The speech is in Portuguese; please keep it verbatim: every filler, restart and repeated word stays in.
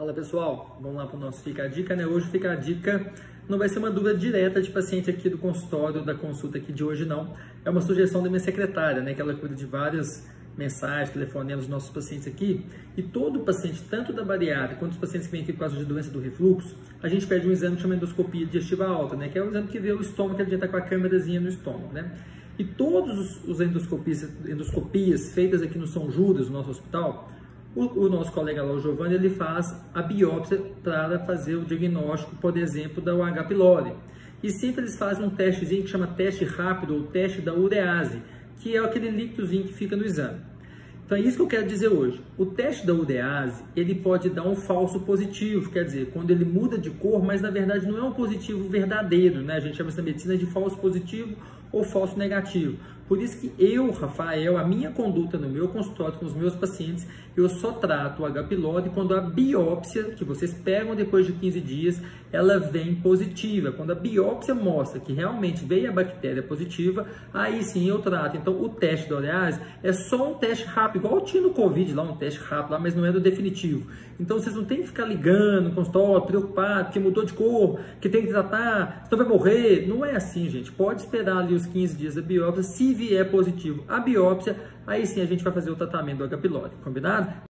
Fala pessoal, vamos lá para o nosso Fica a Dica, né? Hoje Fica a Dica não vai ser uma dúvida direta de paciente aqui do consultório, da consulta aqui de hoje não. É uma sugestão da minha secretária, né? Que ela cuida de várias mensagens, telefonemas dos nossos pacientes aqui. E todo paciente, tanto da bariátrica quanto os pacientes que vêm aqui por causa de doença do refluxo, a gente pede um exame que chama endoscopia digestiva alta, né? Que é o exame que vê o estômago, que a gente está com a câmerazinha no estômago, né? E todos os, os endoscopias, endoscopias feitas aqui no São Judas, no nosso hospital, O, o nosso colega lá, o Giovanni, ele faz a biópsia para fazer o diagnóstico, por exemplo, da H. pylori. E sempre eles fazem um testezinho que chama teste rápido ou teste da urease, que é aquele líquidozinho que fica no exame. Então é isso que eu quero dizer hoje. O teste da urease, ele pode dar um falso positivo, quer dizer, quando ele muda de cor, mas na verdade não é um positivo verdadeiro, né? A gente chama essa medicina de falso positivo ou falso negativo. Por isso que eu, Rafael, a minha conduta no meu consultório com os meus pacientes, eu só trato o H. pylori quando a biópsia, que vocês pegam depois de quinze dias, ela vem positiva. Quando a biópsia mostra que realmente veio a bactéria positiva, aí sim eu trato. Então o teste da urease é só um teste rápido, igual tinha no Covid lá, um teste rápido lá, mas não é do definitivo. Então vocês não tem que ficar ligando no consultório, preocupado, que mudou de cor, que tem que tratar, senão vai morrer. Não é assim, gente. Pode esperar ali os quinze dias da biópsia, se vier positivo a biópsia, aí sim a gente vai fazer o tratamento do H. pylori, combinado?